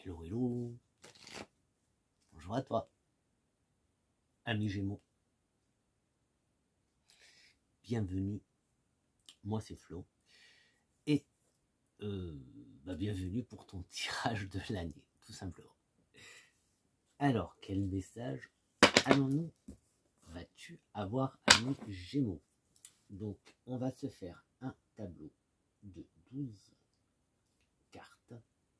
Hello, hello. Bonjour à toi, ami Gémeaux. Bienvenue. Moi, c'est Flo. Et bienvenue pour ton tirage de l'année, tout simplement. Alors, quel message allons-nous, vas-tu avoir, ami Gémeaux? Donc, on va se faire un tableau de 12 cartes.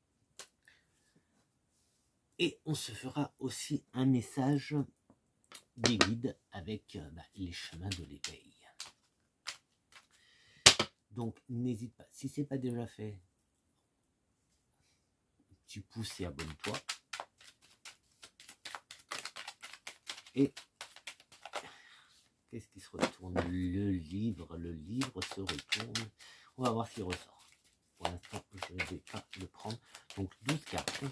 Et on se fera aussi un message des guides avec les chemins de l'éveil. Donc n'hésite pas, si ce n'est pas déjà fait, tu pousses et abonne-toi. Et qu'est-ce qui se retourne? Le livre se retourne. On va voir s'il ressort. Pour l'instant, je ne vais pas le prendre. Donc 12 cartes.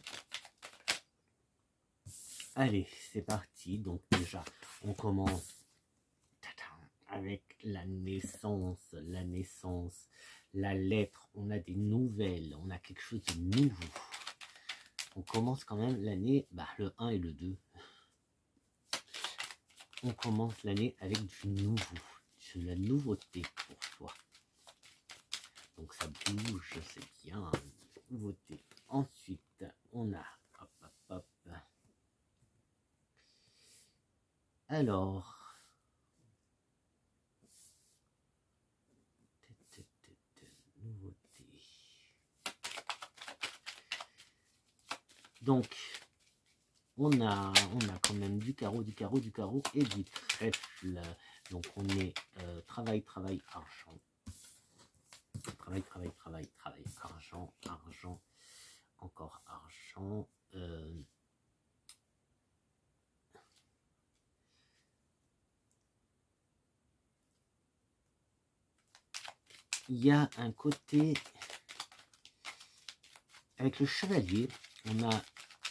Allez, c'est parti. Donc déjà, on commence avec la naissance, la lettre. On a des nouvelles, on a quelque chose de nouveau. On commence quand même l'année, le 1 et le 2. On commence l'année avec du nouveau, de la nouveauté pour toi. Donc ça bouge, c'est bien, nouveauté. Ensuite, on a, hop. Alors, nouveauté. Donc, on a quand même du carreau et du trèfle. Donc on est travail, argent. Travail, argent, encore argent. Il y a un côté avec le chevalier, on a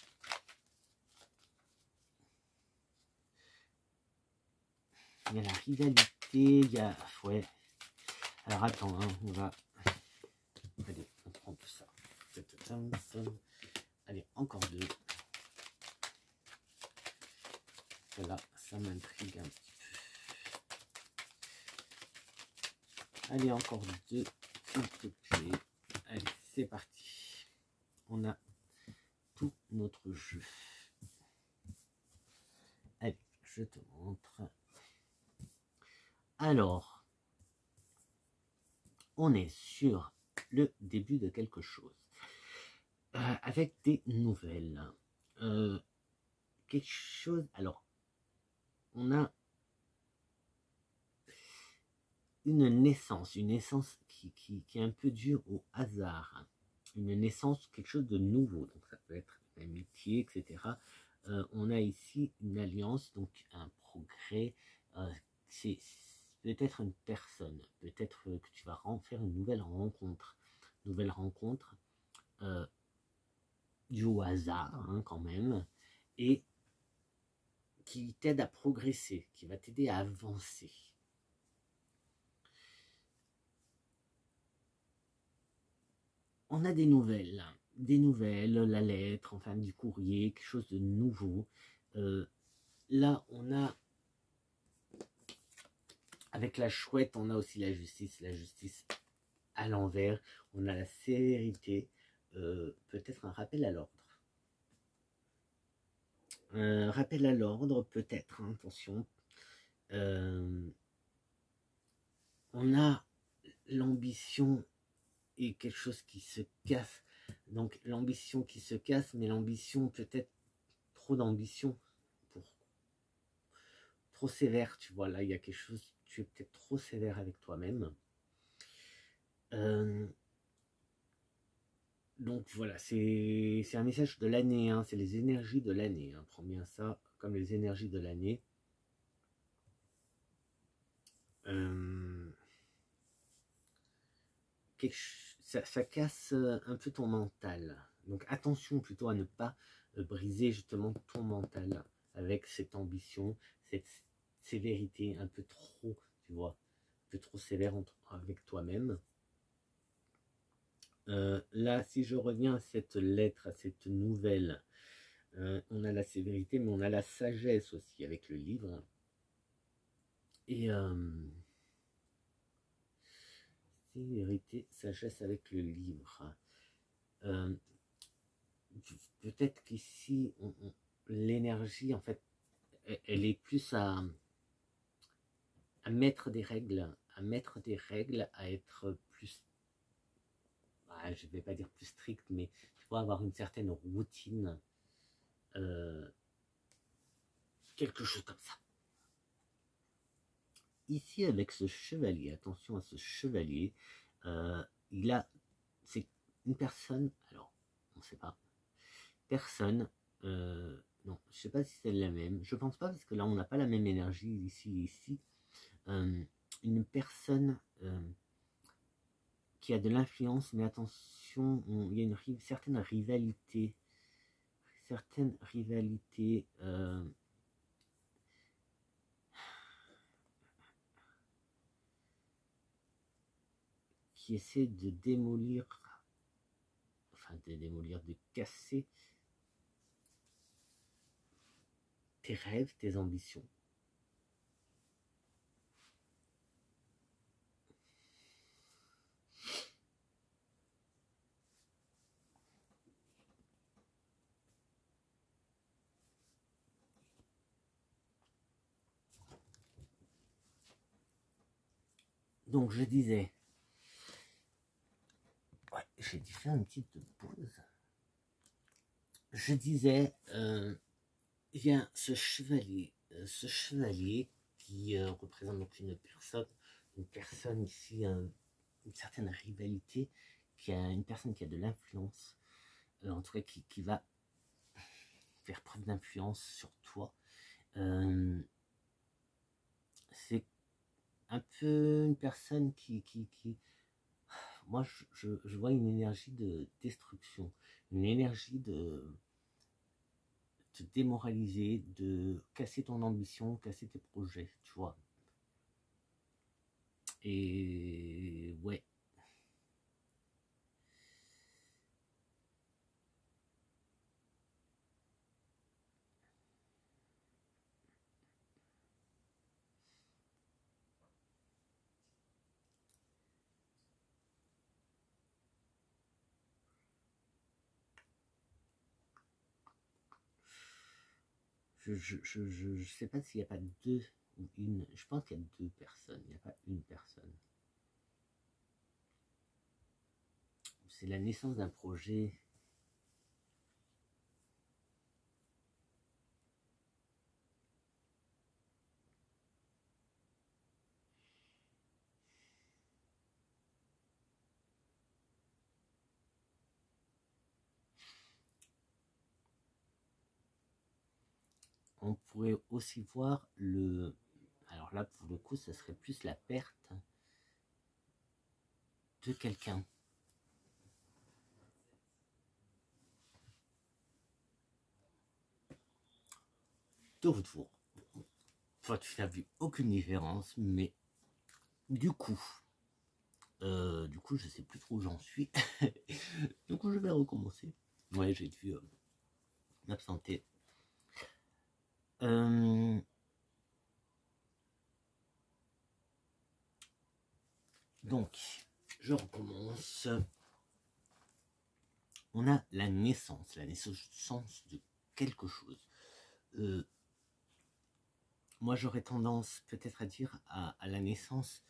il y a la rivalité, il y a ouais. Alors attends, hein, on va allez, on prend tout ça. Allez, encore deux. Voilà, ça m'intrigue un petit peu. Allez, encore deux, s'il te plaît. Allez, c'est parti. On a tout notre jeu. Allez, je te montre. Alors, on est sur le début de quelque chose. Avec des nouvelles. Quelque chose... Alors, on a une naissance qui est un peu due au hasard. Une naissance, quelque chose de nouveau. Donc, ça peut être une amitié, etc. On a ici une alliance, donc un progrès. C'est peut-être une personne. Peut-être que tu vas faire une nouvelle rencontre. Du hasard, hein, quand même. Et qui t'aide à progresser, qui va t'aider à avancer. On a des nouvelles, la lettre, enfin du courrier, quelque chose de nouveau. Là, on a, avec la chouette, on a aussi la justice à l'envers. On a la sévérité, peut-être un rappel à l'ordre. Rappel à l'ordre, peut-être, hein, attention. On a l'ambition et quelque chose qui se casse. Donc l'ambition qui se casse, mais l'ambition, peut-être trop d'ambition, trop sévère, tu vois. Là, il y a quelque chose, tu es peut-être trop sévère avec toi-même. Donc voilà, c'est un message de l'année, hein, c'est les énergies de l'année. Hein. Prends bien ça comme les énergies de l'année. Ça casse un peu ton mental. Donc attention plutôt à ne pas briser justement ton mental avec cette ambition, cette sévérité un peu trop, tu vois, un peu trop sévère avec toi-même. Là, si je reviens à cette lettre, à cette nouvelle, on a la sévérité, mais on a la sagesse aussi avec le livre. Et sévérité, sagesse avec le livre. Peut-être qu'ici, l'énergie, en fait, elle est plus à mettre des règles, à être plus, je ne vais pas dire plus strict, mais tu vois, avoir une certaine routine, quelque chose comme ça. Ici, avec ce chevalier, attention à ce chevalier, c'est une personne, alors, on ne sait pas, personne, non, je ne sais pas si c'est la même, je pense pas, parce que là, on n'a pas la même énergie ici, une personne qui a de l'influence, mais attention, il y a une certaine rivalité, qui essaie de démolir, de casser tes rêves, tes ambitions. Donc je disais, ouais, j'ai dû faire une petite pause. Je disais, il y a ce chevalier qui représente donc une personne ici, une certaine rivalité, une personne qui a de l'influence, en tout cas qui va faire preuve d'influence sur toi. C'est un peu une personne qui moi je vois une énergie de destruction, une énergie de te démoraliser, de casser ton ambition, casser tes projets, tu vois. Et ouais. Je sais pas s'il n'y a pas deux ou une. Je pense qu'il y a deux personnes, il n'y a pas une personne. C'est la naissance d'un projet. On pourrait aussi voir le. Alors là, pour le coup, ça serait plus la perte de quelqu'un. De retour. Toi, tu n'as vu aucune différence, mais du coup, je sais plus trop où j'en suis. Du coup, je vais recommencer. Ouais, j'ai dû m'absenter. Donc, je recommence. On a la naissance de quelque chose. Moi, j'aurais tendance peut-être à dire à la naissance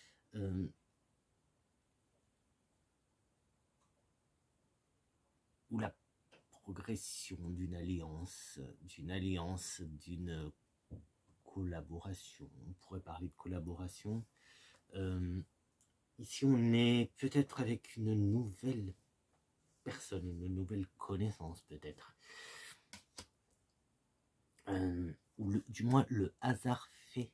ou la progression d'une alliance, d'une collaboration. On pourrait parler de collaboration. Ici, on est peut-être avec une nouvelle personne, une nouvelle connaissance peut-être. Ou du moins le hasard fait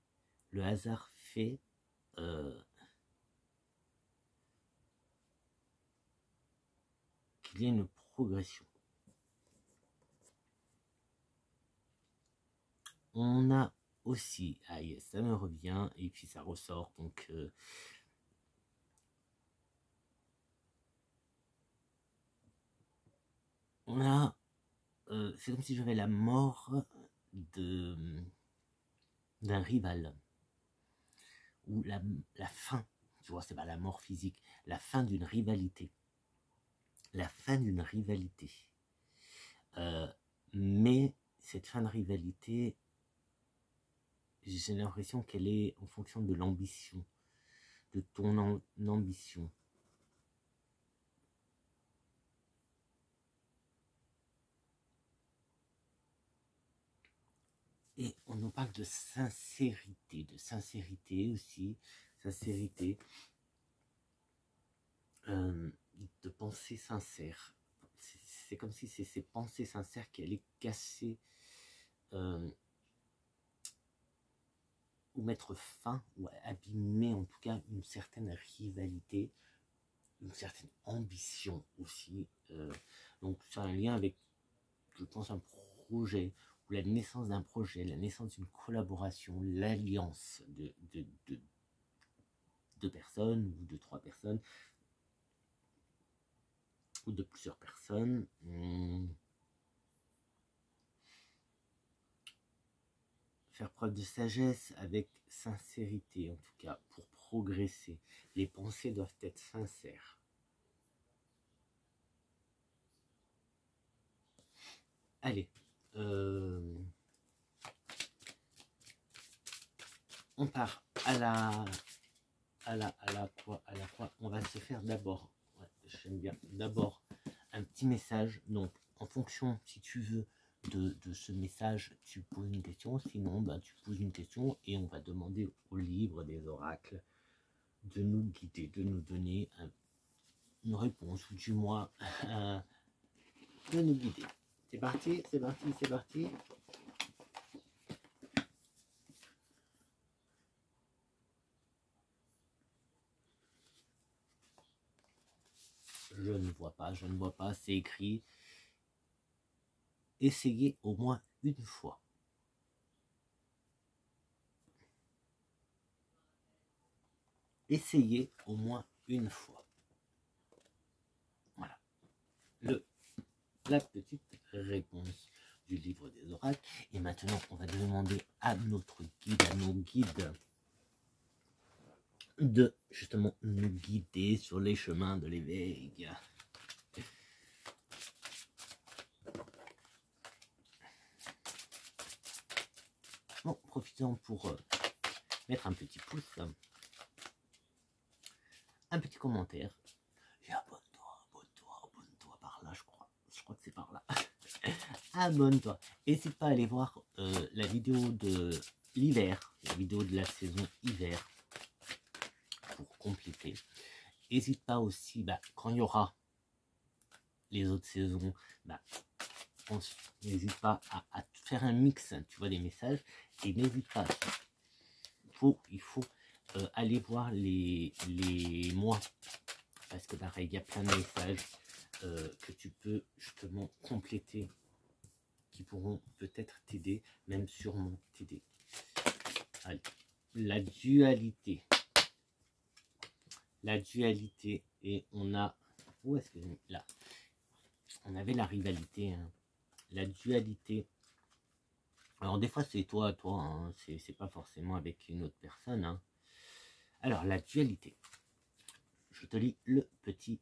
qu'il y ait une progression. On a aussi, ah yes, ça me revient, et puis ça ressort, donc on a, c'est comme si j'avais la mort d'un rival, ou la fin, tu vois, c'est pas la mort physique, la fin d'une rivalité, la fin d'une rivalité. Mais cette fin de rivalité, j'ai l'impression qu'elle est en fonction de l'ambition, de ton ambition. Et on nous parle de sincérité aussi, sincérité, de pensée sincère. C'est comme si c'est ces pensées sincères qui allaient casser ou mettre fin, ou abîmer en tout cas une certaine rivalité, une certaine ambition aussi. Donc ça a un lien avec, je pense, un projet, ou la naissance d'un projet, la naissance d'une collaboration, l'alliance de deux personnes, ou de trois personnes, ou de plusieurs personnes. Faire preuve de sagesse avec sincérité, en tout cas, pour progresser. Les pensées doivent être sincères. Allez, on part à la quoi, on va se faire d'abord, ouais, j'aime bien, d'abord un petit message. Donc en fonction, si tu veux, de ce message, tu poses une question, sinon bah, tu poses une question et on va demander au livre des oracles de nous guider, de nous donner une réponse, ou du moins de nous guider. C'est parti, c'est parti, c'est parti. Je ne vois pas, c'est écrit. Essayez au moins une fois. Essayez au moins une fois. Voilà. La petite réponse du livre des oracles. Et maintenant, on va demander à notre guide, à nos guides, de justement nous guider sur les chemins de l'éveil. Bon, profitons pour mettre un petit pouce, un petit commentaire. Et abonne-toi par là, je crois que c'est par là. Abonne-toi. N'hésite pas à aller voir la vidéo de l'hiver, la vidéo de la saison hiver, pour compléter. N'hésite pas aussi, bah, quand il y aura les autres saisons, bah, n'hésite pas à faire un mix, tu vois, des messages. Et n'hésite pas, il faut aller voir les mois, parce que pareil, il y a plein de messages que tu peux justement compléter, qui pourront peut-être t'aider, même sûrement t'aider. Allez, la dualité, et on a, où est-ce que là, on avait la rivalité, hein. La dualité. Alors des fois c'est toi à toi, hein, c'est pas forcément avec une autre personne, hein. Alors la dualité, je te lis le petit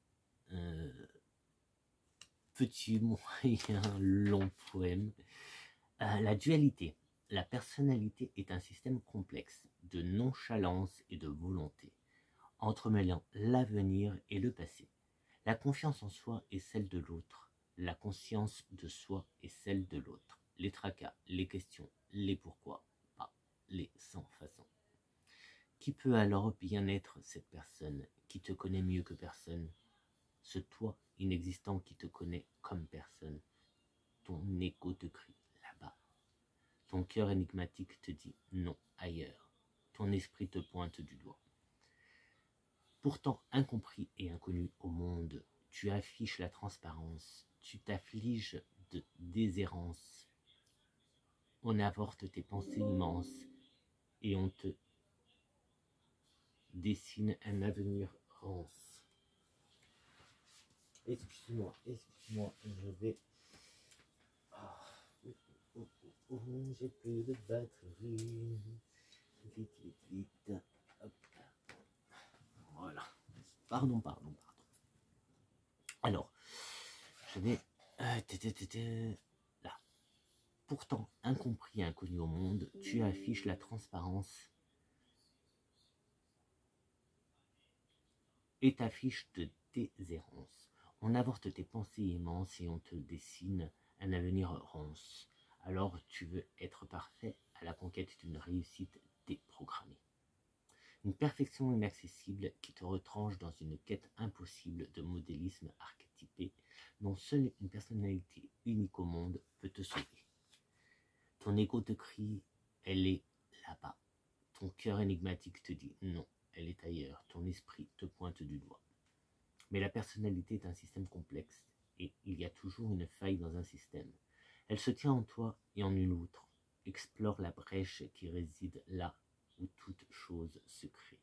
moyen long poème. La dualité. La personnalité est un système complexe de nonchalance et de volonté, entremêlant l'avenir et le passé. La confiance en soi est celle de l'autre, la conscience de soi est celle de l'autre. Les tracas, les questions, les pourquoi, pas les sans façon. Qui peut alors bien être cette personne qui te connaît mieux que personne? Ce toi inexistant qui te connaît comme personne. Ton écho te crie là-bas. Ton cœur énigmatique te dit non ailleurs. Ton esprit te pointe du doigt. Pourtant incompris et inconnu au monde, tu affiches la transparence, tu t'affliges de déshérence. On avorte tes pensées immenses et on te dessine un avenir rance. Excuse-moi, je vais Oh, j'ai plus de batterie. Vite, vite, vite. Hop. Voilà. Pardon. Alors, je vais... Là. Pourtant, incompris et inconnu au monde, tu affiches la transparence et t'affiches de déshérence. On avorte tes pensées immenses et on te dessine un avenir rance. Alors tu veux être parfait à la conquête d'une réussite déprogrammée. Une perfection inaccessible qui te retranche dans une quête impossible de modélisme archétypé dont seule une personnalité unique au monde peut te sauver. Ton ego te crie, elle est là-bas. Ton cœur énigmatique te dit non, elle est ailleurs. Ton esprit te pointe du doigt. Mais la personnalité est un système complexe et il y a toujours une faille dans un système. Elle se tient en toi et en une autre. Explore la brèche qui réside là où toute chose se crée.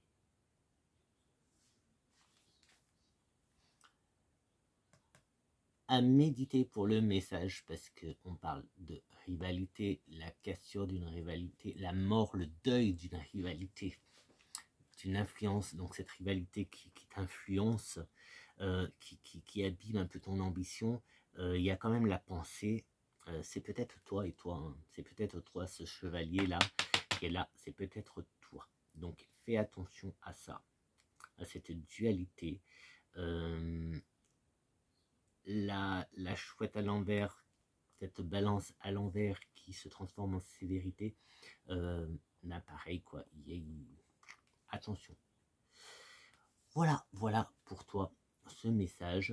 À méditer pour le message parce qu'on parle de rivalité, la cassure d'une rivalité, la mort, le deuil d'une rivalité, d'une influence, donc cette rivalité qui t'influence, qui abîme un peu ton ambition. Il y a quand même la pensée, c'est peut-être toi et toi, hein. C'est peut-être toi ce chevalier là qui est là, c'est peut-être toi. Donc fais attention à ça, à cette dualité. La chouette à l'envers, cette balance à l'envers qui se transforme en sévérité, là pareil quoi, attention. Voilà pour toi ce message.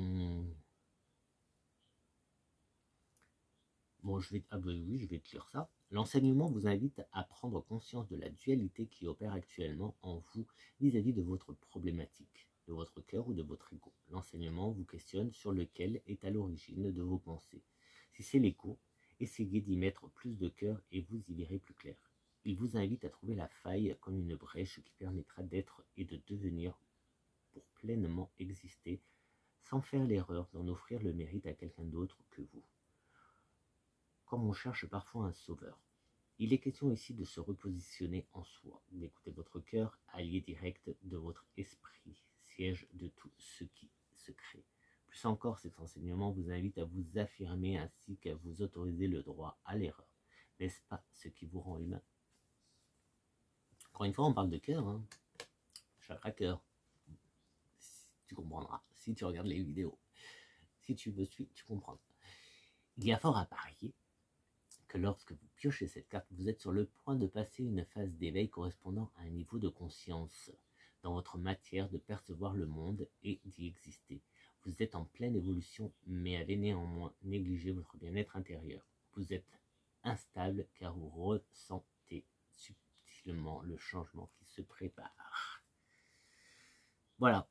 Bon, je vais te lire ça. L'enseignement vous invite à prendre conscience de la dualité qui opère actuellement en vous vis-à-vis de votre problématique, de votre cœur ou de votre ego. L'enseignement vous questionne sur lequel est à l'origine de vos pensées. Si c'est l'ego, essayez d'y mettre plus de cœur et vous y verrez plus clair. Il vous invite à trouver la faille comme une brèche qui permettra d'être et de devenir pour pleinement exister, sans faire l'erreur d'en offrir le mérite à quelqu'un d'autre que vous. Comme on cherche parfois un sauveur. Il est question ici de se repositionner en soi, d'écouter votre cœur, allié direct de votre esprit, siège de tout ce qui se crée. Plus encore, cet enseignement vous invite à vous affirmer ainsi qu'à vous autoriser le droit à l'erreur. N'est-ce pas ce qui vous rend humain? Encore une fois, on parle de cœur, hein. Chakra cœur. Tu comprendras si tu regardes les vidéos. Si tu me suis, tu comprendras. Il y a fort à parier que lorsque vous piochez cette carte, vous êtes sur le point de passer une phase d'éveil correspondant à un niveau de conscience dans votre matière de percevoir le monde et d'y exister. Vous êtes en pleine évolution, mais avez néanmoins négligé votre bien-être intérieur. Vous êtes instable car vous ressentez subtilement le changement qui se prépare. Voilà.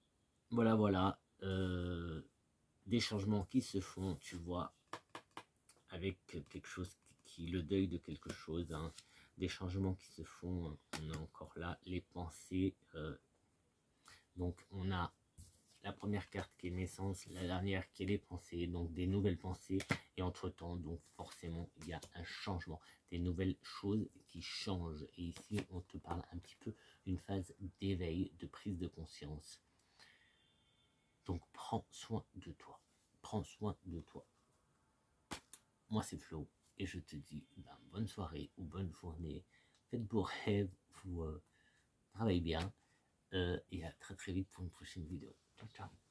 Des changements qui se font, tu vois, avec quelque chose le deuil de quelque chose, hein, des changements qui se font. On a encore là les pensées. Donc on a la première carte qui est naissance, la dernière qui est les pensées, donc des nouvelles pensées. Et entre-temps, donc forcément, il y a un changement, des nouvelles choses qui changent. Et ici, on te parle un petit peu d'une phase d'éveil, de prise de conscience. Donc prends soin de toi. Prends soin de toi. Moi, c'est Flo. Et je te dis bonne soirée ou bonne journée. Faites beaux rêves, vous travaillez bien. Et à très très vite pour une prochaine vidéo. Ciao, ciao.